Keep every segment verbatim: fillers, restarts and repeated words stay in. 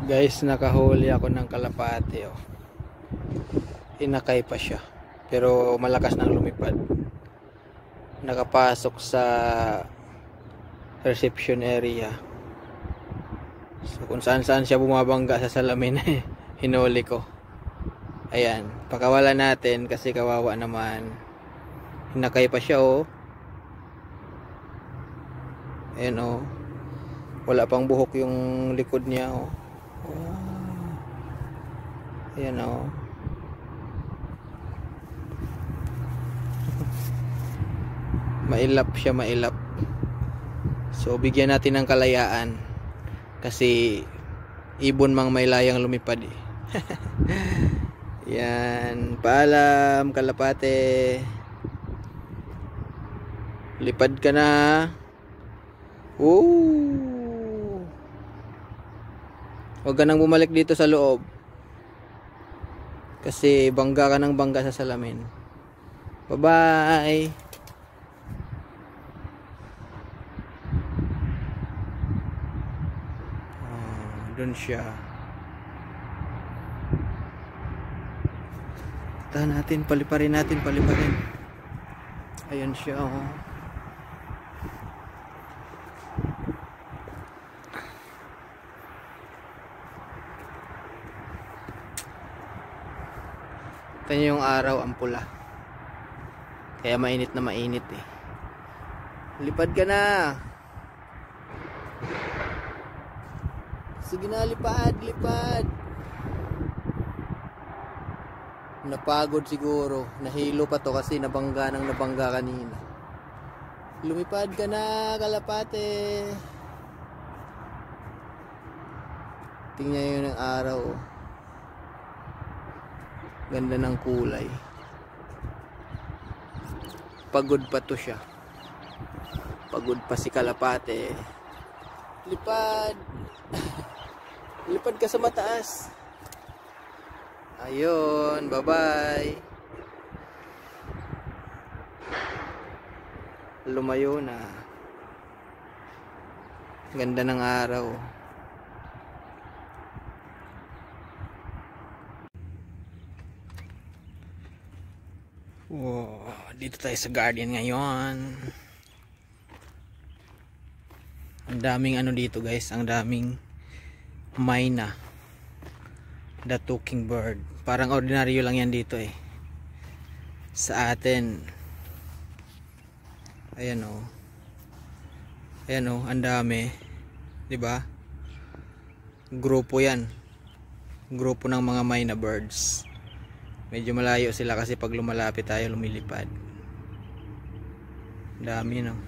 Guys, nakahuli ako ng kalapate, oh. Inakay pa siya, pero malakas nang lumipad. Nakapasok sa reception area. So kung saan saan siya bumabangga sa salamin, hinuli ko. Ayan, pakawala natin kasi kawawa naman. Inakay pa siya, oh. Ayan, oh. Wala pang buhok yung likod niya, oh. Ayan, oh. Mailap siya, mailap. So bigyan natin ng kalayaan kasi ibon mang may layang lumipad, eh. Yan, paalam kalapate. Lipad ka na. Woo! Huwag ka nang bumalik dito sa loob kasi bangga ka ng bangga sa salamin. Bye bye. Oh, dun siya. Tahan natin, paliparin natin, paliparin. Ayan siya, oh. Ito yung araw, ang pula. Kaya mainit na mainit, eh. Lipad ka na. Sige na, lipad, lipad. Napagod siguro. Nahilo pa to kasi nabangga ng nabangga kanina. Lumipad ka na, kalapate. Tingnan yun ng araw, oh. Ganda ng kulay. Pagod pa to siya. Pagod pa si kalapate. Lipad. Lipad ka sa mataas. Ayun, bye bye. Lumayo na. Ganda ng araw. Wow, dito tayo sa garden ngayon. Ang daming ano dito, guys, ang daming myna, the talking bird. Parang ordinaryo lang yan dito, eh, sa atin. Ayan, oh. Ayan, oh, ang dami, 'di ba? Grupo yan. Grupo ng mga myna birds. Medyo malayo sila kasi pag lumalapit tayo lumilipad. Dami, no?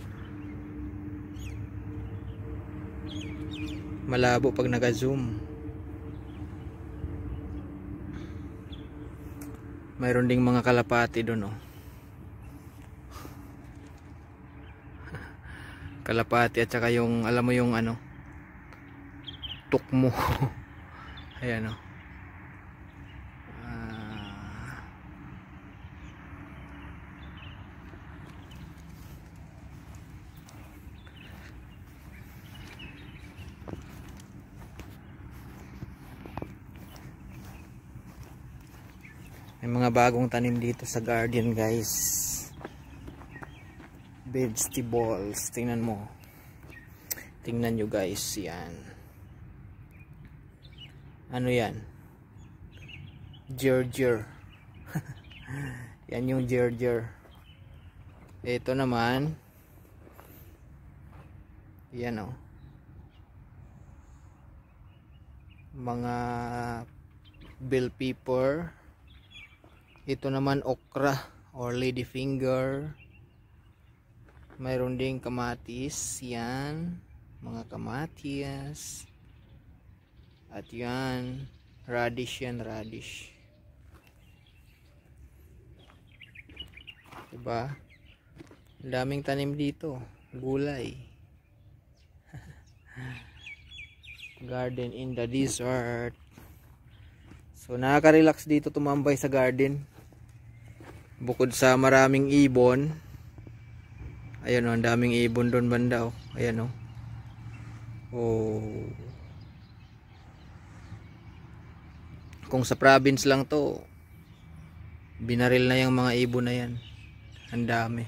Malabo pag naga-zoom. Mayroon ding mga kalapati doon, oh. Kalapati at saka yung, alam mo yung ano, tukmo. Ayan, oh. May mga bagong tanim dito sa garden, guys. Vegetables. Tingnan mo. Tingnan nyo, guys. Yan. Ano yan? Ginger. Yan yung ginger. Ito naman. Yan, oh. Mga bell pepper. Ito naman okra or ladyfinger. Mayroon ding kamatis. Yan, mga kamatis. At yan, radish yan, radish. Diba? Ang daming tanim dito. Gulay. Garden in the desert. So nakaka-relax dito tumambay sa garden. Bukod sa maraming ibon. Ayan, oh, ang daming ibon doon banda, oh. Ayan, oh. Oh. Kung sa province lang to, binaril na yung mga ibon na yan. Ang dami.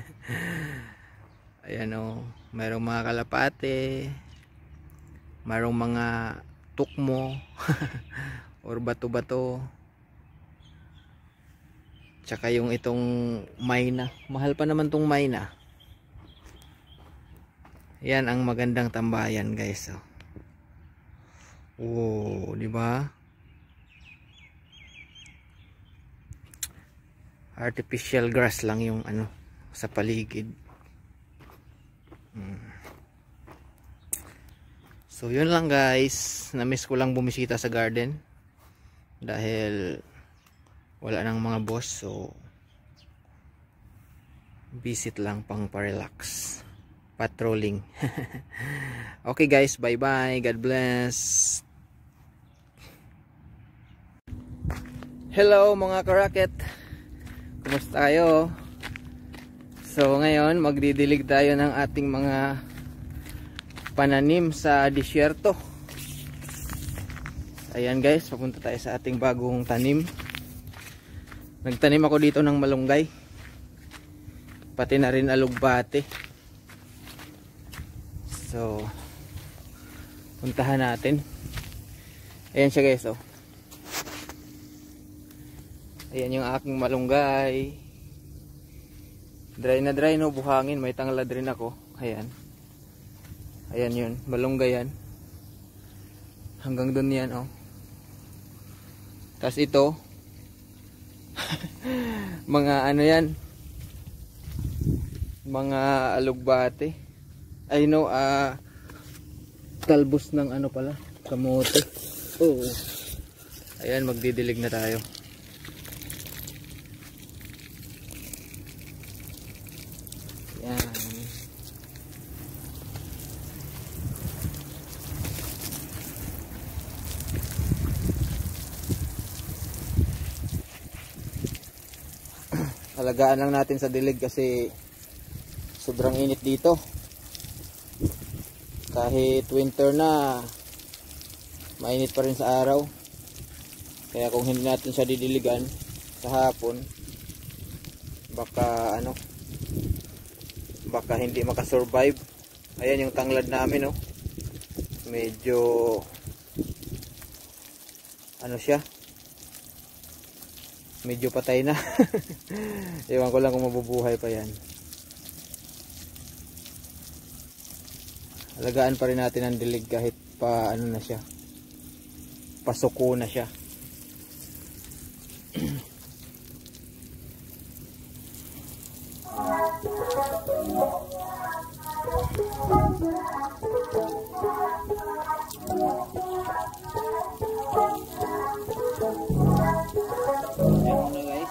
Ayan o, mayroong mga kalapate, mayroong mga tukmo or bato-bato, tsaka yung itong mayna. Mahal pa naman tong mayna. Yan ang magandang tambayan, guys. Oh. Wow, di ba? Artificial grass lang yung ano sa paligid. Hmm. So yun lang, guys. Na-miss ko lang bumisita sa garden dahil wala nang mga boss, so visit lang pang pa-relax, patrolling. Okay guys, bye bye, God bless. Hello mga karaket, kumusta kayo? So ngayon magdidilig tayo ng ating mga pananim sa disyerto. Ayan guys, papunta tayo sa ating bagong tanim. Nagtanim ako dito ng malunggay, pati na rin alugbate. So puntahan natin. Ayan siya guys, oh. Ayan yung aking malunggay. Dry na dry, no, buhangin, may tanglad rin ako. Ayan. Ayan yun, malunggay yan. Hanggang dun yan, oh. Tapos ito mga ano yan, mga alugbate. I know, ah uh, talbos ng ano pala, kamote. Oh. Ayan, magdidilig na tayo. Ayan. Alagaan lang natin sa dilig kasi sobrang init dito. Kahit winter na, mainit pa rin sa araw. Kaya kung hindi natin siya didiligan sa hapon, baka ano, baka hindi makasurvive. Ayan yung tanglad namin, oh. Medyo ano siya, medyo patay na. Ewan ko lang kung mabubuhay pa yan. Alagaan pa rin natin ang dilig kahit pa ano na siya, pasuko na siya. Ayan na guys.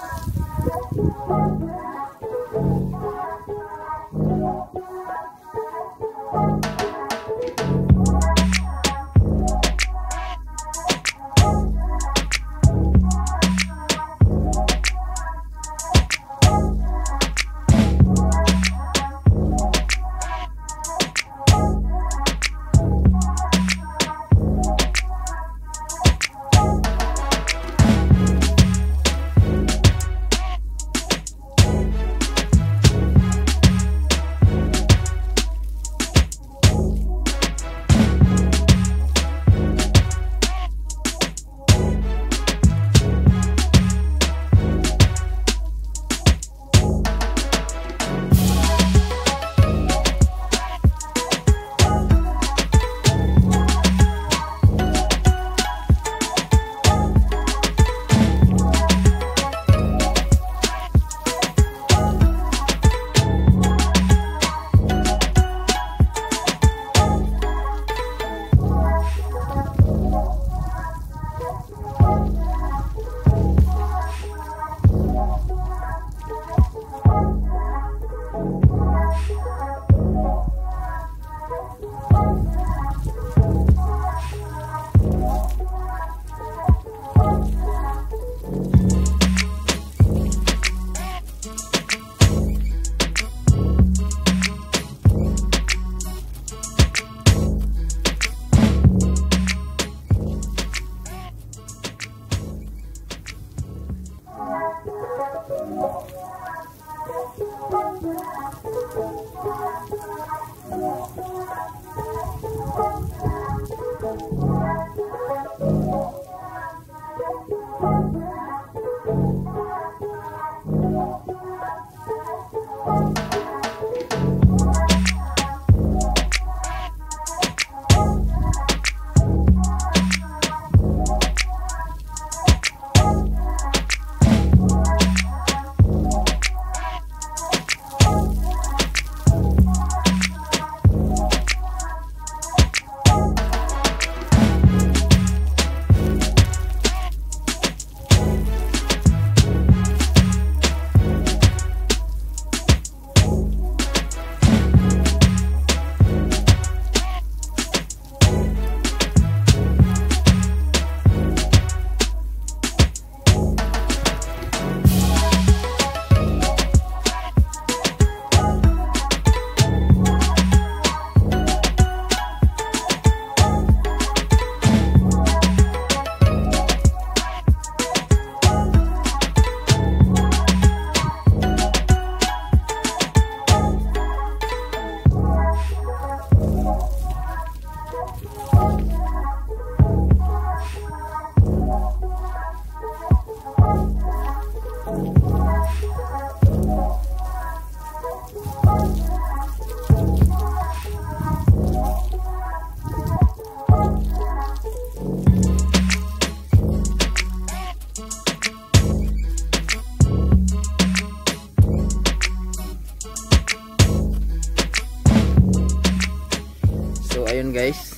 ayun guys,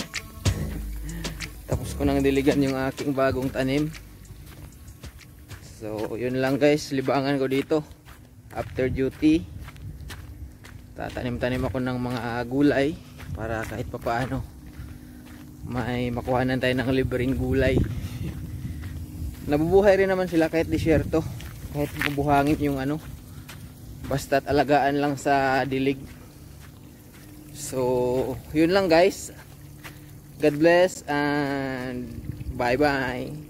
tapos ko nang diligan yung aking bagong tanim. So yun lang guys, libangan ko dito after duty. Tatanim-tanim ako ng mga gulay para kahit papaano may makuhanan tayo ng libreng gulay. Nabubuhay rin naman sila kahit disyerto, kahit mabuhangin yung ano, basta't alagaan lang sa dilig. So yun lang guys, God bless and bye bye.